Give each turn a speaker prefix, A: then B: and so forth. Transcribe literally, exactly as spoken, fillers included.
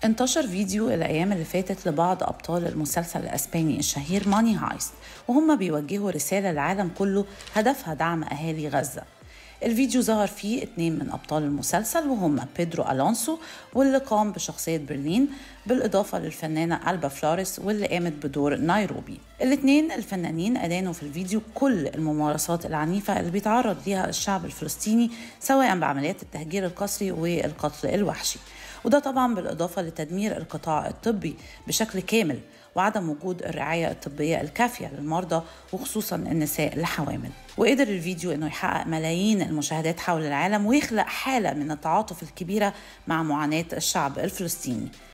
A: انتشر فيديو الأيام اللي فاتت لبعض أبطال المسلسل الأسباني الشهير ماني هايست، وهم بيوجهوا رسالة للعالم كله هدفها دعم أهالي غزة. الفيديو ظهر فيه اتنين من أبطال المسلسل وهم بيدرو ألونسو واللي قام بشخصية برلين، بالإضافة للفنانة ألبا فلوريس واللي قامت بدور نيروبي. الاتنين الفنانين أدانوا في الفيديو كل الممارسات العنيفة اللي بيتعرض ليها الشعب الفلسطيني، سواء بعمليات التهجير القسري والقتل الوحشي، وده طبعا بالإضافة لتدمير القطاع الطبي بشكل كامل وعدم وجود الرعاية الطبية الكافية للمرضى وخصوصا النساء الحوامل. وقدر الفيديو انه يحقق ملايين المشاهدات حول العالم ويخلق حالة من التعاطف الكبيرة مع معاناة الشعب الفلسطيني.